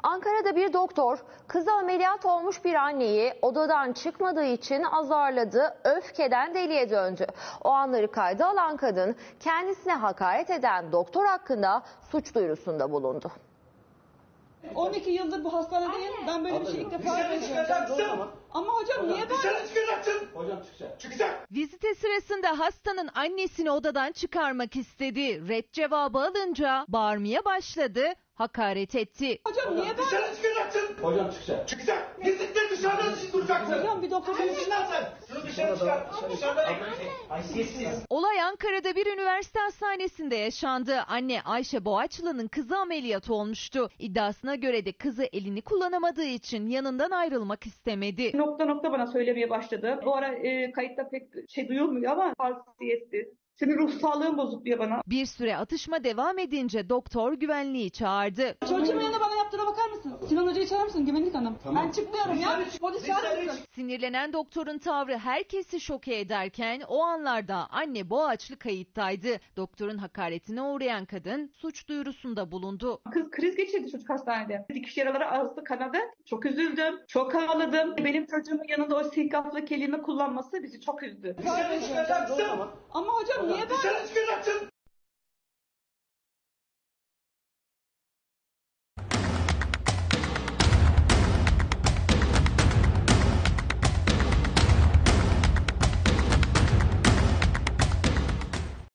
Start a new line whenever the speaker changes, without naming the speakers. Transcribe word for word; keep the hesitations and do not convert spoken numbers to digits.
Ankara'da bir doktor kızı ameliyat olmuş bir anneyi odadan çıkmadığı için azarladı, öfkeden deliye döndü. O anları kayda alan kadın kendisine hakaret eden doktor hakkında suç duyurusunda bulundu.
on iki yıldır bu hastanedeyim. Ben böyle bir şey ilk defa yaşıyorum. Ama hocam niye ben...
Dışarı çıkacaksın. Hocam çıkacak. Çıkacak.
Vizite sırasında hastanın annesini odadan çıkarmak istedi. Red cevabı alınca bağırmaya başladı, hakaret etti.
Hocam niye ben...
Dışarı çıkacaksın. Hocam çıkacak. Çıkacak. Gizlilikle dışarıda duracaksın.
Hocam bir doktor...
Şunu dışarı çıkar. Dışarıda. Haysiyetsiz.
Olay Ankara'da bir üniversite hastanesinde yaşandı. Anne Ayşe Boğaçlı'nın kızı ameliyat olmuştu. İddiasına göre de kızı elini kullanamadığı için yanından ayrılmak istemedi.
Nokta nokta bana söylemeye başladı. Bu ara e, kayıtta pek şey duyulmuyor ama halsiyetsiz. Senin ruh sağlığın bozuk diyor bana.
Bir süre atışma devam edince doktor güvenliği çağırdı.
Çocuğumun yanına bana yaptığına bakar mısın? Sinan Hoca'yı çağırır mısın güvenlik hanım?
Tamam.
Ben çıkmıyorum ya. Polis çağırır mısın?
Sinirlenen doktorun tavrı herkesi şoke ederken o anlarda anne Boğaçlı kayıttaydı. Doktorun hakaretine uğrayan kadın suç duyurusunda bulundu.
Kız kriz geçirdi çocuk hastanede. Dikiş yaraları ağzı kanadı. Çok üzüldüm. Çok ağladım. Benim çocuğumun yanında o sinkaflı kelime kullanması bizi çok üzdü.
Dışarı çıkacaksın.
Ama hocam niye ben...
Dışarı çıkacaksın.